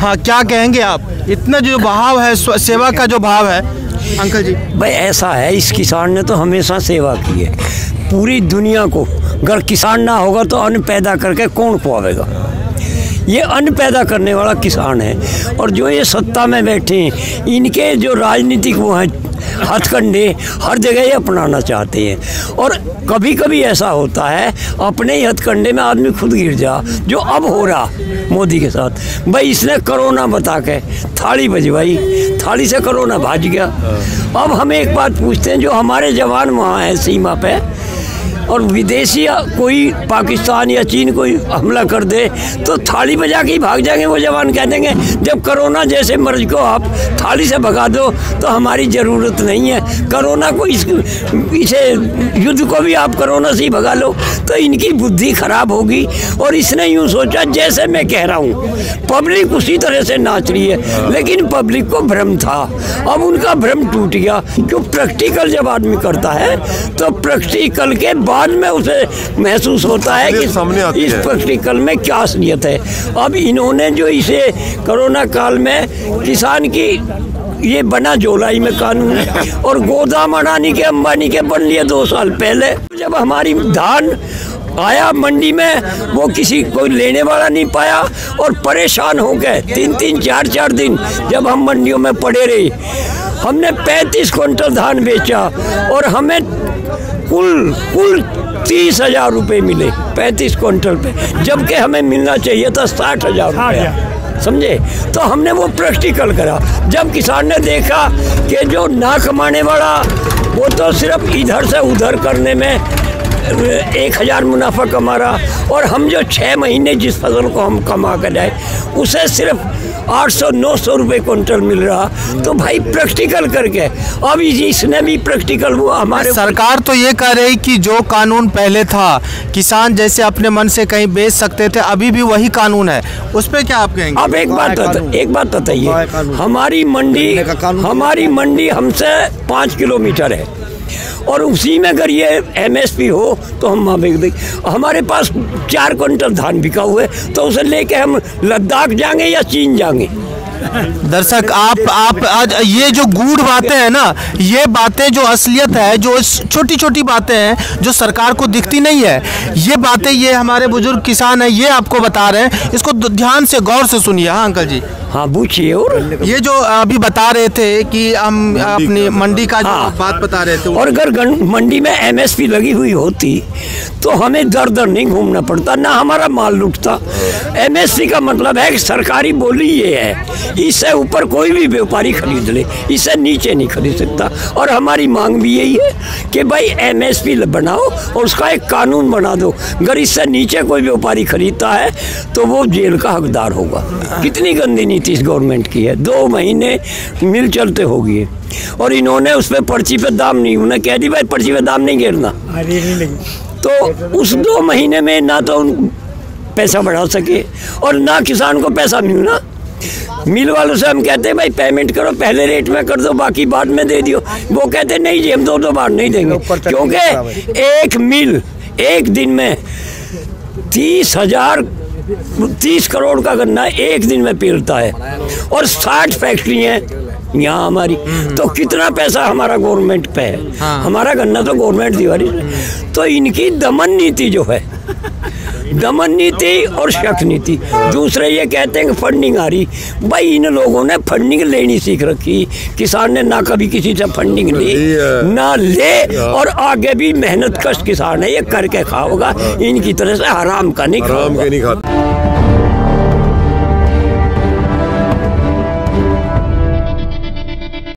हाँ, क्या कहेंगे आप? इतना जो भाव है, सेवा का जो भाव है अंकल जी। भाई ऐसा है, इस किसान ने तो हमेशा सेवा की है पूरी दुनिया को। अगर किसान ना होगा तो अन्न पैदा करके कौन खुआवेगा? ये अन्न पैदा करने वाला किसान है। और जो ये सत्ता में बैठे हैं, इनके जो राजनीतिक वो हैं हथकंडे, हर जगह ये अपनाना चाहते हैं। और कभी कभी ऐसा होता है अपने ही हथकंडे में आदमी खुद गिर जा, जो अब हो रहा मोदी के साथ। भाई इसने कोरोना बता के थाली बजवाई, थाली से कोरोना भाग गया। अब हम एक बात पूछते हैं, जो हमारे जवान वहाँ हैं सीमा पे, और विदेशी कोई पाकिस्तान या चीन कोई हमला कर दे तो थाली बजा के ही भाग जाएंगे वो जवान। कह देंगे जब कोरोना जैसे मर्ज को आप थाली से भगा दो तो हमारी ज़रूरत नहीं है। कोरोना को इसे युद्ध को भी आप कोरोना से ही भगा लो। तो इनकी बुद्धि खराब होगी। और इसने यूँ सोचा, जैसे मैं कह रहा हूँ पब्लिक उसी तरह से नाच रही है, लेकिन पब्लिक को भ्रम था। अब उनका भ्रम टूट गया। क्यों? प्रैक्टिकल जब आदमी करता है तो प्रैक्टिकल के बाद में उसे महसूस होता है कि इस प्रैक्टिकल में क्या असलियत है। अब इन्होंने जो इसे कोरोना काल में किसान की ये बना जोलाई में कानून, और गोदाम अडानी के अंबानी के बन लिए 2 साल पहले। जब हमारी धान आया मंडी में, वो किसी कोई लेने वाला नहीं पाया और परेशान हो गए। 3-3, 4-4 दिन जब हम मंडियों में पड़े रहे, हमने 35 क्विंटल धान बेचा और हमें कुल 30,000 रुपये मिले 35 क्विंटल पे, जबकि हमें मिलना चाहिए था 60,000 रुपये। समझे? तो हमने वो प्रैक्टिकल करा। जब किसान ने देखा कि जो ना कमाने वाला वो तो सिर्फ इधर से उधर करने में 1,000 मुनाफा कमा रहा, और हम जो 6 महीने जिस फसल को हम कमा कर जाए उसे सिर्फ 800-900 रुपये क्विंटल मिल रहा। तो भाई प्रैक्टिकल करके अब इसने भी प्रैक्टिकल हुआ। हमारे सरकार तो ये कह रही कि जो कानून पहले था, किसान जैसे अपने मन से कहीं बेच सकते थे, अभी भी वही कानून है। उस पर क्या आप कहेंगे? अब एक बात बताइए, हमारी मंडी हमसे 5 किलोमीटर है, और उसी में अगर ये MSP हो तो हम वहाँ बेच देंगे। हमारे पास 4 क्विंटल धान बिका हुआ है, तो उसे लेके हम लद्दाख जाएंगे या चीन जाएंगे? दर्शक, आप आज ये जो गूढ़ बातें हैं ना, ये बातें जो असलियत है, जो छोटी छोटी बातें हैं जो सरकार को दिखती नहीं है, ये बातें ये हमारे बुजुर्ग किसान हैं ये आपको बता रहे हैं। इसको ध्यान से गौर से सुनिए। हाँ अंकल जी। हाँ पूछिए। और ये जो अभी बता रहे थे कि हम अपनी मंडी का जो बात बता रहे थे, और अगर मंडी में MSP लगी हुई होती तो हमें दर दर नहीं घूमना पड़ता, ना हमारा माल लुटता। MSP का मतलब है कि सरकारी बोली ये है, इससे ऊपर कोई भी व्यापारी खरीद ले, इससे नीचे नहीं खरीद सकता। और हमारी मांग भी यही है कि भाई MSP बनाओ और उसका एक कानून बना दो। अगर इससे नीचे कोई व्यापारी खरीदता है तो वो जेल का हकदार होगा। कितनी गंदी नीति इस गवर्नमेंट की है। 2 महीने मिल चलते होगी और इन्होंने उस पर पर्ची पे दाम नहीं, उन्हें कह दी भाई पर्ची पे दाम नहीं गिरना। तो उस 2 महीने में ना तो उन पैसा बढ़ा सके और ना किसान को पैसा मिलना। मिल वालों से हम कहते हैं भाई पेमेंट करो, पहले रेट में कर दो, बाकी बाद में दे दियो। वो कहते नहीं जी हम 2 बार नहीं देंगे, क्योंकि एक मिल एक दिन में 30 करोड़ का गन्ना एक दिन में पेरता है, और 60 फैक्ट्री हैं यहाँ हमारी। तो कितना पैसा हमारा गवर्नमेंट पे है। हमारा गन्ना तो गवर्नमेंट दिवाली। तो इनकी दमन नीति जो है, दमन नीति और शक नीति। दूसरे ये कहते हैं कि फंडिंग आ रही। भाई इन लोगों ने फंडिंग लेनी सीख रखी। किसान ने ना कभी किसी से फंडिंग ली ना ले, और आगे भी मेहनत कश किसान है, ये करके खाओगा। इनकी तरह से हराम का नहीं खाओगा।